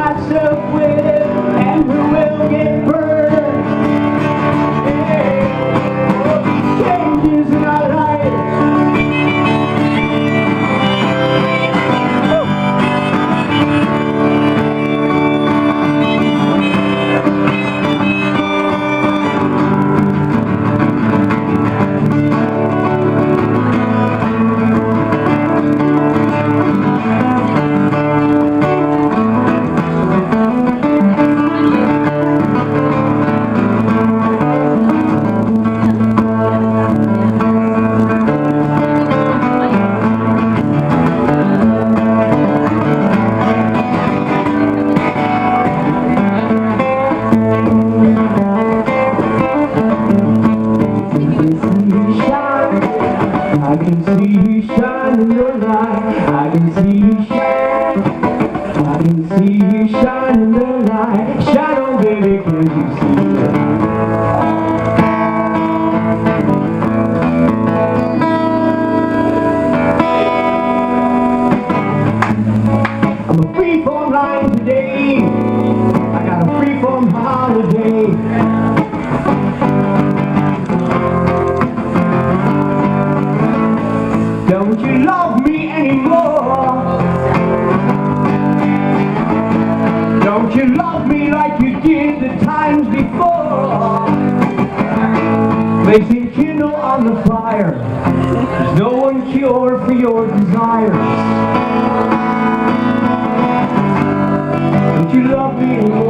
myself with, and who will get burned. Yeah. Changes in our lives. I can see you shine in your light. I can see you shine. I can see you shine in the light. Shine on, baby, can you see it? I'm a freeform line today. I got a freeform holiday. Don't you love me anymore? Don't you love me like you did the times before? Placing kindle on the fire. There's no one cure for your desires. Don't you love me anymore?